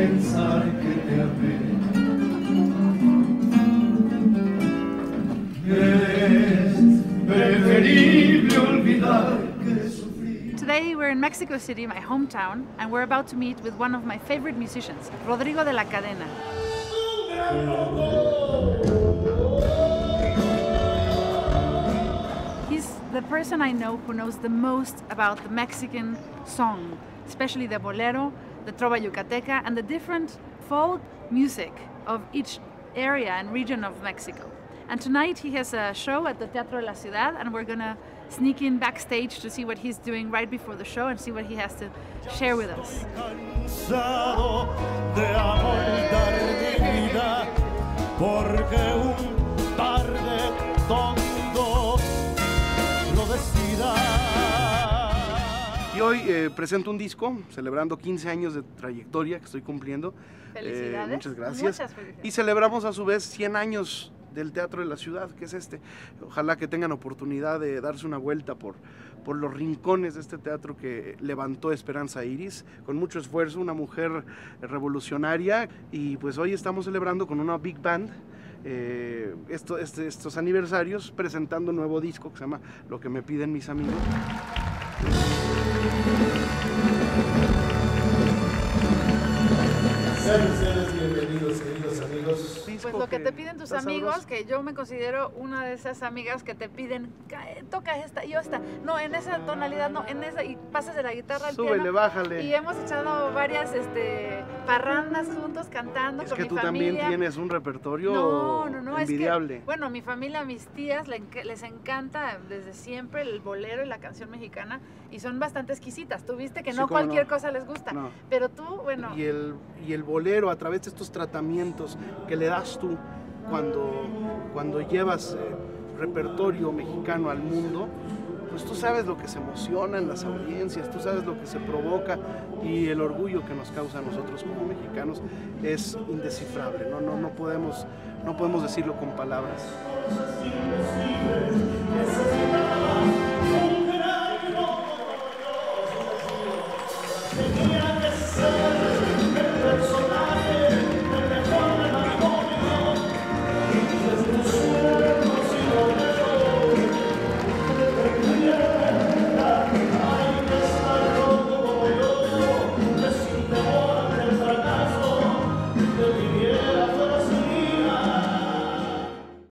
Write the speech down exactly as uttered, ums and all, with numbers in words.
pensar que te amé. Es preferible olvidar que sufrí. Today we're in Mexico City, my hometown, and we're about to meet with one of my favorite musicians, Rodrigo de la Cadena. He's the person I know who knows the most about the Mexican song, especially the bolero, the trova yucateca, and the different folk music of each area and region of Mexico. And tonight he has a show at the Teatro de la Ciudad, and we're gonna sneak in backstage to see what he's doing right before the show and see what he has to share with us. Y hoy eh, presento un disco celebrando quince años de trayectoria que estoy cumpliendo. Felicidades. Eh, muchas gracias. Muchas felicidades. Y celebramos a su vez cien años del Teatro de la Ciudad, que es este. Ojalá que tengan oportunidad de darse una vuelta por, por los rincones de este teatro que levantó Esperanza Iris con mucho esfuerzo, una mujer revolucionaria. Y pues hoy estamos celebrando con una big band eh, esto, este, estos aniversarios, presentando un nuevo disco que se llama Lo que me piden mis amigos. Sean ustedes bienvenidos, queridos amigos. Pues lo que te piden tus amigos, que yo me considero una de esas amigas que te piden, toca esta, yo esta, no, en esa tonalidad, no, en esa, y pasas de la guitarra al Súbele, piano. bájale. Y hemos echado varias este, parrandas juntos cantando Es con que mi tú familia. también tienes un repertorio No, no, no, envidiable. Es que, bueno, mi familia, mis tías, les encanta desde siempre el bolero y la canción mexicana, y son bastante exquisitas. Tú viste que Sí, no cómo cualquier no. cosa les gusta, No. pero tú, bueno... Y el, y el bolero, a través de estos tratamientos que le das tú cuando, cuando llevas eh, repertorio mexicano al mundo, pues tú sabes lo que se emociona en las audiencias, tú sabes lo que se provoca, y el orgullo que nos causa a nosotros como mexicanos es indescifrable. No, no, no, podemos, no podemos decirlo con palabras.